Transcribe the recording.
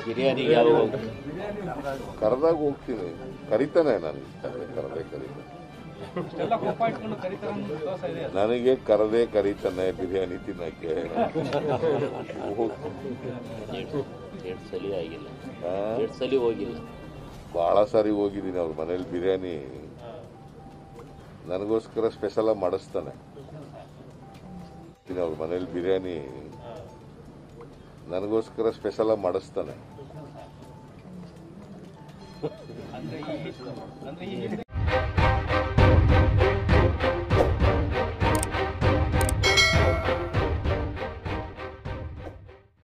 ಬಿರಿಯಾನಿಗೆ ಯಾವಾಗ ಕರೆದಾಗ ಹೋಗ್ತೀನಿ, ಕರಿತಾನೆ ನನಗೆ ಕರೆದೇ ಕರೀತಾನೆ, ನನಗೆ ಕರೆದೇ ಕರೀತಾನೆ ಬಿರಿಯಾನಿ ತಿನ್ನಕ್ಕೆ. ಎರಡು ಸಲ ಆಗಿಲ್ಲ, ಎರಡು ಸಲ ಹೋಗಿಲ್ಲ. ಭಾಳ ಸಾರಿ ಹೋಗಿದ್ದೀನಿ ಅವ್ರ ಮನೇಲಿ. ಬಿರಿಯಾನಿ ನನಗೋಸ್ಕರ ಸ್ಪೆಷಲ್ ಆಗಿ ಮಾಡಿಸ್ತಾನೆ. ಅವ್ರ ಮನೇಲಿ ಬಿರಿಯಾನಿ ನನಗೋಸ್ಕರ ಸ್ಪೆಷಲ್ ಆಗಿ ಮಾಡಿಸ್ತಾನೆ.